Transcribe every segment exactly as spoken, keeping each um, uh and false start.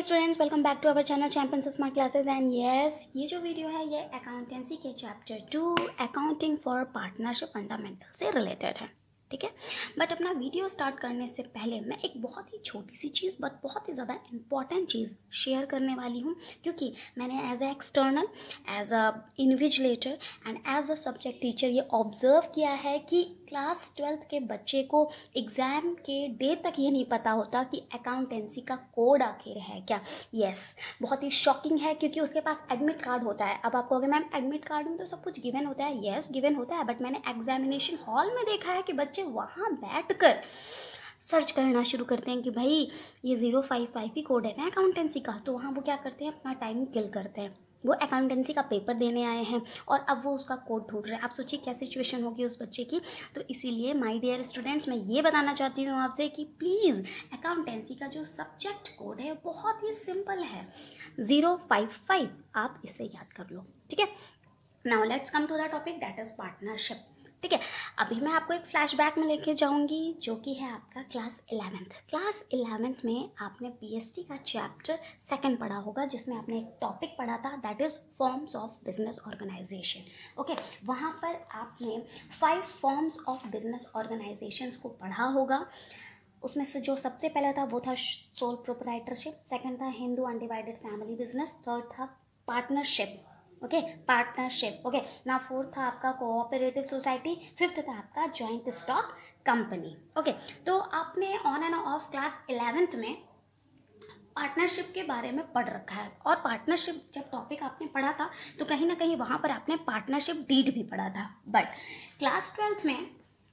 Students, welcome back to our channel Champions Smart Classes. And yes, ये जो video है ये अकाउंटेंसी के chapter two accounting for partnership fundamental से related है, ठीक है। बट अपना वीडियो स्टार्ट करने से पहले मैं एक बहुत ही छोटी सी चीज़ बट बहुत ही ज़्यादा इम्पॉर्टेंट चीज़ शेयर करने वाली हूँ, क्योंकि मैंने as a external, as a invigilator and as a subject teacher ये ऑब्ज़र्व किया है कि क्लास ट्वेल्थ के बच्चे को एग्ज़ाम के डे तक ये नहीं पता होता कि अकाउंटेंसी का कोड आखिर है क्या। यस, बहुत ही शॉकिंग है, क्योंकि उसके पास एडमिट कार्ड होता है। अब आप कहोगे मैम एडमिट कार्ड में तो सब कुछ गिवन होता है। यस, गिवन होता है, बट मैंने एग्जामिनेशन हॉल में देखा है कि बच्चे वहाँ बैठकर सर्च करना शुरू करते हैं कि भाई ये ज़ीरो फाइव फाइव ही कोड है ना अकाउंटेंसी का। तो वहाँ वो क्या करते हैं, अपना टाइम किल करते हैं। वो अकाउंटेंसी का पेपर देने आए हैं और अब वो उसका कोड ढूंढ रहे हैं। आप सोचिए क्या सिचुएशन होगी उस बच्चे की। तो इसीलिए माय डियर स्टूडेंट्स, मैं ये बताना चाहती हूँ आपसे कि प्लीज़ अकाउंटेंसी का जो सब्जेक्ट कोड है बहुत ही सिंपल है, ज़ीरो फाइव फाइव। आप इसे याद कर लो, ठीक है। Now let's come to the topic, that is partnership, ठीक है। अभी मैं आपको एक फ्लैशबैक में लेके जाऊंगी, जो कि है आपका क्लास इलेवेंथ। क्लास इलेवेंथ में आपने पीएसटी का चैप्टर सेकंड पढ़ा होगा, जिसमें आपने एक टॉपिक पढ़ा था, that is forms of business organization. Okay, वहाँ पर आपने five forms of business organizations को पढ़ा होगा। उसमें से जो सबसे पहला था वो था सोल प्रोप्राइटरशिप, सेकंड था Hindu undivided family business, third था पार्टनरशिप, ओके पार्टनरशिप। ओके, ना फोर्थ था आपका कोऑपरेटिव सोसाइटी, फिफ्थ था आपका जॉइंट स्टॉक कंपनी। ओके, तो आपने on end of class eleventh में पार्टनरशिप के बारे में पढ़ रखा है। और पार्टनरशिप जब टॉपिक आपने पढ़ा था तो कहीं ना कहीं वहाँ पर आपने पार्टनरशिप डीड भी पढ़ा था। बट क्लास ट्वेल्थ में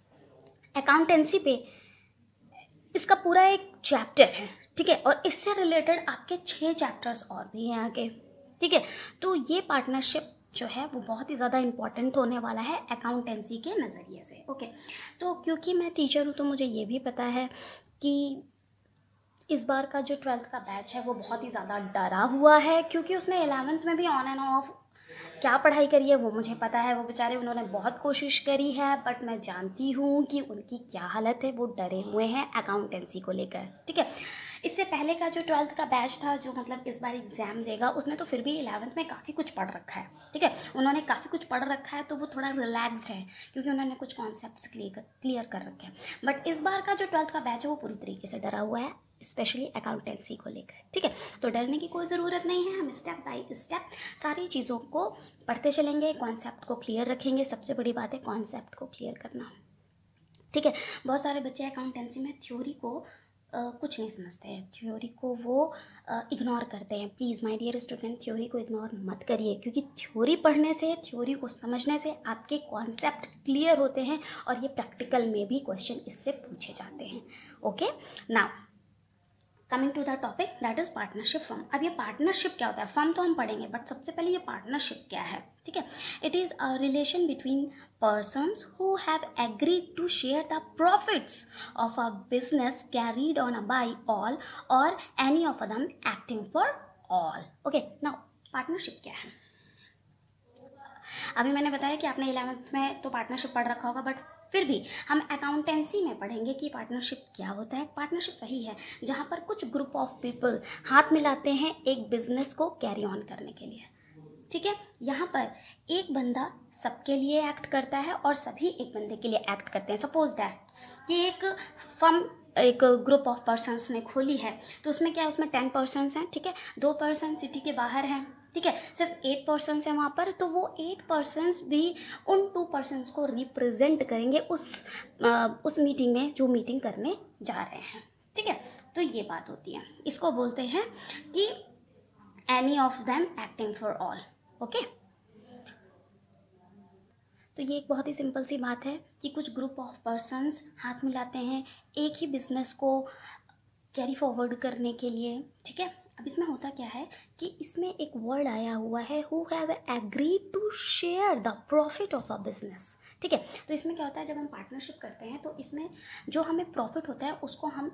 अकाउंटेंसी पे इसका पूरा एक चैप्टर है, ठीक है। और इससे रिलेटेड आपके छः चैप्टर्स और भी हैं आगे, ठीक है। तो ये पार्टनरशिप जो है वो बहुत ही ज़्यादा इम्पॉर्टेंट होने वाला है अकाउंटेंसी के नज़रिए से। ओके, तो क्योंकि मैं टीचर हूँ तो मुझे ये भी पता है कि इस बार का जो ट्वेल्थ का बैच है वो बहुत ही ज़्यादा डरा हुआ है, क्योंकि उसने इलेवेंथ में भी ऑन एंड ऑफ क्या पढ़ाई करी है वो मुझे पता है। वो बेचारे उन्होंने बहुत कोशिश करी है, बट मैं जानती हूँ कि उनकी क्या हालत है। वो डरे हुए हैं अकाउंटेंसी को लेकर, ठीक है। इससे पहले का जो ट्वेल्थ का बैच था, जो मतलब इस बार एग्ज़ाम देगा, उसने तो फिर भी इलेवेंथ में काफ़ी कुछ पढ़ रखा है, ठीक है। उन्होंने काफ़ी कुछ पढ़ रखा है, तो वो थोड़ा रिलैक्स्ड है, क्योंकि उन्होंने कुछ कॉन्सेप्ट्स क्लियर क्लियर कर रखे हैं। बट इस बार का जो ट्वेल्थ का बैच है वो पूरी तरीके से डरा हुआ है, स्पेशली अकाउंटेंसी को लेकर, ठीक है। तो डरने की कोई ज़रूरत नहीं है। हम स्टेप बाय स्टेप सारी चीज़ों को पढ़ते चलेंगे, कॉन्सेप्ट को क्लियर रखेंगे। सबसे बड़ी बात है कॉन्सेप्ट को क्लियर करना, ठीक है। बहुत सारे बच्चे अकाउंटेंसी में थ्योरी को Uh, कुछ नहीं समझते हैं, थ्योरी को वो इग्नोर uh, करते हैं। Please my dear student, theory को इग्नोर मत करिए, क्योंकि थ्योरी पढ़ने से, थ्योरी को समझने से आपके कॉन्सेप्ट क्लियर होते हैं और ये प्रैक्टिकल में भी क्वेश्चन इससे पूछे जाते हैं। Okay, now coming to the topic, that is partnership firm. अब ये पार्टनरशिप क्या होता है, फर्म तो हम पढ़ेंगे, बट सबसे पहले ये पार्टनरशिप क्या है, ठीक है। It is a relation between persons who have agreed to share the profits of a business carried on by all or any of them acting for all. Okay, now partnership क्या है। अभी मैंने बताया कि आपने इलेवेंथ में तो partnership पढ़ रखा होगा, बट फिर भी हम अकाउंटेंसी में पढ़ेंगे कि पार्टनरशिप क्या होता है। पार्टनरशिप वही है जहाँ पर कुछ ग्रुप ऑफ पीपल हाथ मिलाते हैं एक बिजनेस को कैरी ऑन करने के लिए, ठीक है। यहाँ पर एक बंदा सबके लिए एक्ट करता है और सभी एक बंदे के लिए एक्ट करते हैं। सपोज दैट कि एक फर्म, एक ग्रुप ऑफ पर्सन्स ने खोली है, तो उसमें क्या है, उसमें टेन पर्सन्स हैं, ठीक है। दो पर्सन सिटी के बाहर हैं, ठीक है। सिर्फ एट पर्सन्स हैं वहाँ पर, तो वो एट पर्सन्स भी उन टू पर्सन्स को रिप्रेजेंट करेंगे उस आ, उस मीटिंग में जो मीटिंग करने जा रहे हैं, ठीक है। तो ये बात होती है, इसको बोलते हैं कि any of them acting for all. Okay, तो ये एक बहुत ही सिंपल सी बात है कि कुछ ग्रुप ऑफ पर्सन्स हाथ मिलाते हैं एक ही बिजनेस को कैरी फॉरवर्ड करने के लिए, ठीक है। अब इसमें होता क्या है कि इसमें एक वर्ड आया हुआ है, who have agreed to share the profit of a business, ठीक है। तो इसमें क्या होता है, जब हम पार्टनरशिप करते हैं तो इसमें जो हमें प्रॉफिट होता है उसको हम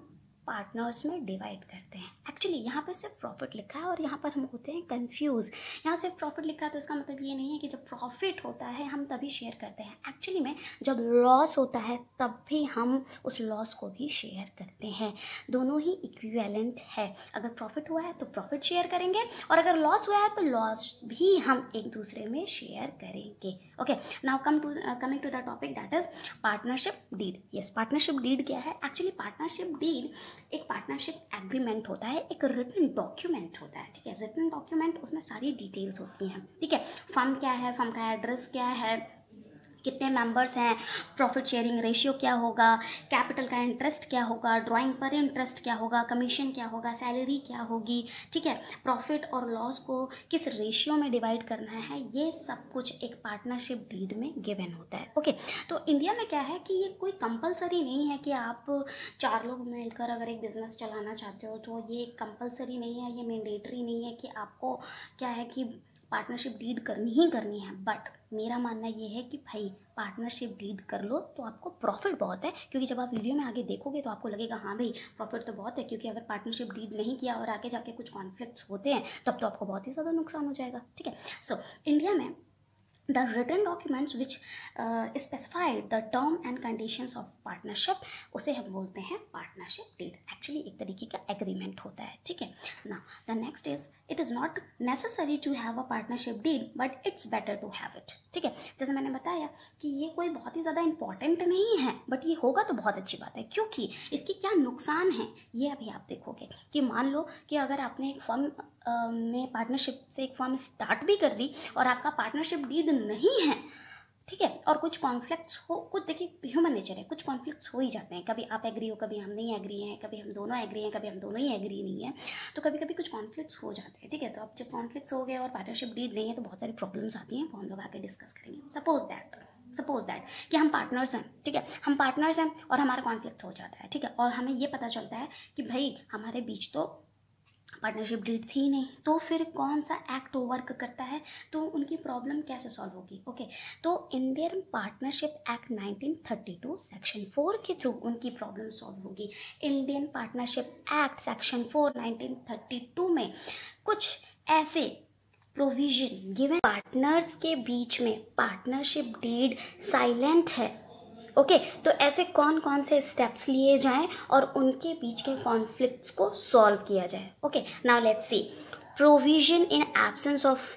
पार्टनर्स में डिवाइड करते हैं। एक्चुअली यहाँ पे सिर्फ प्रॉफिट लिखा है और यहाँ पर हम होते हैं कंफ्यूज। यहाँ सिर्फ प्रॉफिट लिखा है तो इसका मतलब ये नहीं है कि जब प्रॉफिट होता है हम तभी शेयर करते हैं। एक्चुअली में जब लॉस होता है तब भी हम उस लॉस को भी शेयर करते हैं। दोनों ही इक्विवेलेंट है। अगर प्रॉफिट हुआ है तो प्रॉफिट शेयर करेंगे और अगर लॉस हुआ है तो लॉस भी हम एक दूसरे में शेयर करेंगे। Okay, now come to coming to the topic that is partnership deed. Yes, partnership deed क्या है? एक्चुअली पार्टनरशिप डीड एक पार्टनरशिप एग्रीमेंट होता है, एक रिटन डॉक्यूमेंट होता है। ठीक है, रिटन डॉक्यूमेंट, उसमें सारी डिटेल्स होती हैं। ठीक है, फर्म क्या है, फर्म का एड्रेस क्या है, कितने मेंबर्स हैं, प्रॉफिट शेयरिंग रेशियो क्या होगा, कैपिटल का इंटरेस्ट क्या होगा, ड्राइंग पर इंटरेस्ट क्या होगा, कमीशन क्या होगा, सैलरी क्या होगी। ठीक है, प्रॉफिट और लॉस को किस रेशियो में डिवाइड करना है, ये सब कुछ एक पार्टनरशिप डीड में गिवन होता है। ओके, तो इंडिया में क्या है कि ये कोई कंपलसरी नहीं है कि आप चार लोग मिलकर अगर एक बिज़नेस चलाना चाहते हो तो ये कंपलसरी नहीं है, ये मैंडेटरी नहीं है कि आपको क्या है कि पार्टनरशिप डीड करनी ही करनी है। बट मेरा मानना ये है कि भाई पार्टनरशिप डीड कर लो तो आपको प्रॉफिट बहुत है, क्योंकि जब आप वीडियो में आगे देखोगे तो आपको लगेगा हाँ भाई प्रॉफिट तो बहुत है, क्योंकि अगर पार्टनरशिप डीड नहीं किया और आगे जाके कुछ कॉन्फ्लिक्ट्स होते हैं तब तो आपको बहुत ही ज़्यादा नुकसान हो जाएगा। ठीक है, सो इंडिया में the written documents which uh, specify the term and conditions of partnership, उसे हम बोलते हैं पार्टनरशिप डीड। एक्चुअली एक तरीके का एग्रीमेंट होता है। ठीक है, ना the next is it is not necessary to have a partnership deed but it's better to have it. ठीक है, जैसे मैंने बताया कि ये कोई बहुत ही ज़्यादा इंपॉर्टेंट नहीं है, बट ये होगा तो बहुत अच्छी बात है, क्योंकि इसके क्या नुकसान हैं ये अभी आप देखोगे। कि मान लो कि अगर आपने एक फर्म में पार्टनरशिप से एक फर्म स्टार्ट भी कर दी और आपका पार्टनरशिप डीड नहीं है, ठीक है, और कुछ कॉन्फ्लिक्ट्स हो, कुछ देखिए ह्यूमन नेचर है, कुछ कॉन्फ्लिक्ट्स हो ही जाते हैं। कभी आप एग्री हो, कभी हम नहीं एग्री हैं, कभी हम दोनों एग्री हैं, कभी हम दोनों ही एग्री नहीं हैं, तो कभी कभी कुछ कॉन्फ्लिक्ट्स हो जाते हैं। ठीक है, तो अब जब कॉन्फ्लिक्ट्स हो गए और पार्टनरशिप डीड नहीं है तो बहुत सारी प्रॉब्लम्स आती हैं, वो हम लोग आके डिस्कस करेंगे। सपोज दैट सपोज दैट कि हम पार्टनर्स हैं। ठीक है, हम पार्टनर्स हैं और हमारा कॉन्फ्लिक्ट हो जाता है। ठीक है, और हमें ये पता चलता है कि भाई हमारे बीच तो पार्टनरशिप डीड थी नहीं, तो फिर कौन सा एक्ट वर्क करता है, तो उनकी प्रॉब्लम कैसे सॉल्व होगी। ओके, तो Indian partnership act nineteen thirty two section four के थ्रू उनकी प्रॉब्लम सॉल्व होगी। Indian partnership act section four nineteen thirty two में कुछ ऐसे प्रोविजन गिवन पार्टनर्स के बीच में पार्टनरशिप डीड साइलेंट है। ओके okay, तो ऐसे कौन कौन से स्टेप्स लिए जाएं और उनके बीच के कॉन्फ्लिक्ट्स को सॉल्व किया जाए। Okay, now let's see provision in absence of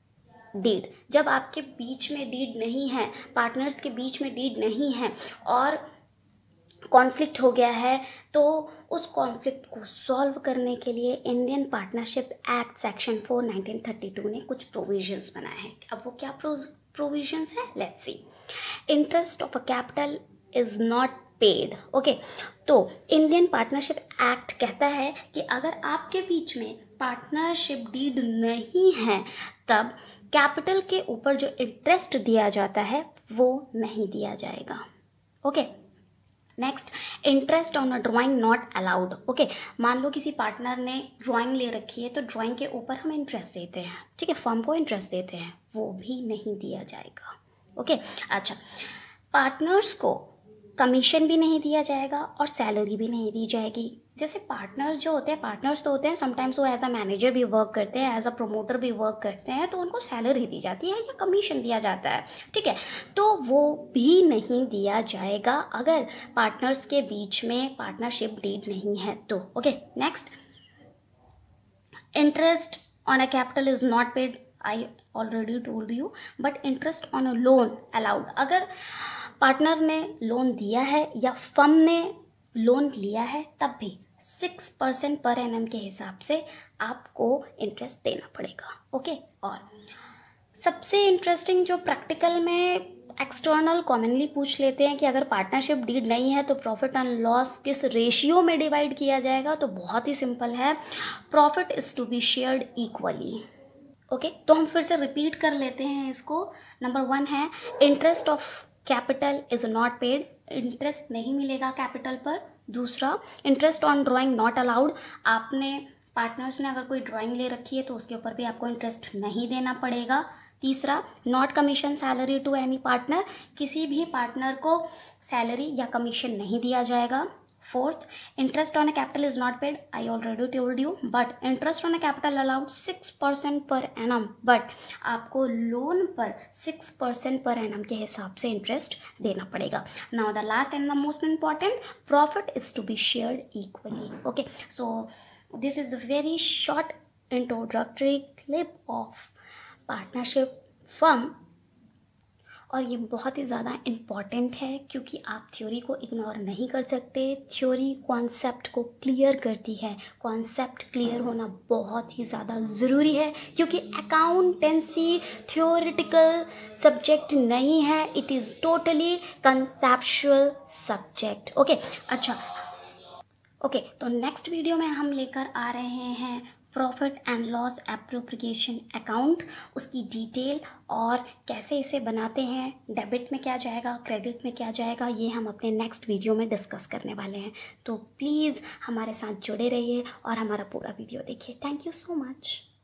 deed. जब आपके बीच में डीड नहीं है, पार्टनर्स के बीच में डीड नहीं है और कॉन्फ्लिक्ट हो गया है, तो उस कॉन्फ्लिक्ट को सॉल्व करने के लिए Indian partnership act section four nineteen thirty two ने कुछ प्रोविजंस बनाए हैं। अब वो क्या प्रोविजंस है, let's see. Interest of a capital is not paid. Okay, तो इंडियन पार्टनरशिप एक्ट कहता है कि अगर आपके बीच में पार्टनरशिप डीड नहीं है तब कैपिटल के ऊपर जो इंटरेस्ट दिया जाता है वो नहीं दिया जाएगा। Okay, next, interest on a drawing not allowed. Okay, मान लो किसी पार्टनर ने ड्राइंग ले रखी है तो ड्राइंग के ऊपर हम इंटरेस्ट देते हैं। ठीक है, फर्म को इंटरेस्ट देते हैं, वो भी नहीं दिया जाएगा। ओके okay, अच्छा, पार्टनर्स को कमीशन भी नहीं दिया जाएगा और सैलरी भी नहीं दी जाएगी। जैसे पार्टनर्स जो होते हैं, पार्टनर्स तो होते हैं, समटाइम्स वो एज अ मैनेजर भी वर्क करते हैं, एज अ प्रमोटर भी वर्क करते हैं, तो उनको सैलरी दी जाती है या कमीशन दिया जाता है। ठीक है, तो वो भी नहीं दिया जाएगा अगर पार्टनर्स के बीच में पार्टनरशिप डीड नहीं है तो। Okay, next, interest on a capital is not paid, I already told you, but interest on a loan allowed. अगर पार्टनर ने लोन दिया है या फर्म ने लोन लिया है तब भी सिक्स परसेंट पर एनम के हिसाब से आपको इंटरेस्ट देना पड़ेगा। ओके, और सबसे इंटरेस्टिंग जो प्रैक्टिकल में एक्सटर्नल कॉमनली पूछ लेते हैं कि अगर पार्टनरशिप डीड नहीं है तो प्रॉफिट एंड लॉस किस रेशियो में डिवाइड किया जाएगा, तो बहुत ही सिंपल है, profit is to be shared equally. Okay, तो हम फिर से रिपीट कर लेते हैं इसको। नंबर वन है interest of capital is not paid, interest नहीं मिलेगा कैपिटल पर। दूसरा, interest on drawing not allowed, आपने पार्टनर्स ने अगर कोई ड्राइंग ले रखी है तो उसके ऊपर भी आपको इंटरेस्ट नहीं देना पड़ेगा। तीसरा, not commission salary to any partner, किसी भी पार्टनर को सैलरी या कमीशन नहीं दिया जाएगा। Fourth, interest on a capital is not paid. I already told you, but interest on a capital allowed six percent per annum. But आपको loan पर six percent per annum के हिसाब से इंटरेस्ट देना पड़ेगा. Now the last and the most important, profit is to be shared equally. Okay, so this is a very short introductory clip of partnership firm. और ये बहुत ही ज़्यादा इम्पॉर्टेंट है क्योंकि आप थ्योरी को इग्नोर नहीं कर सकते. थ्योरी कॉन्सेप्ट को क्लियर करती है. कॉन्सेप्ट क्लियर होना बहुत ही ज़्यादा ज़रूरी है क्योंकि अकाउंटेंसी थ्योरेटिकल सब्जेक्ट नहीं है. It is totally conceptual subject. Okay, अच्छा ओके okay, तो नेक्स्ट वीडियो में हम लेकर आ रहे हैं profit and loss appropriation account, उसकी डिटेल और कैसे इसे बनाते हैं, डेबिट में क्या जाएगा, क्रेडिट में क्या जाएगा, ये हम अपने नेक्स्ट वीडियो में डिस्कस करने वाले हैं. तो प्लीज़ हमारे साथ जुड़े रहिए और हमारा पूरा वीडियो देखिए. Thank you so much.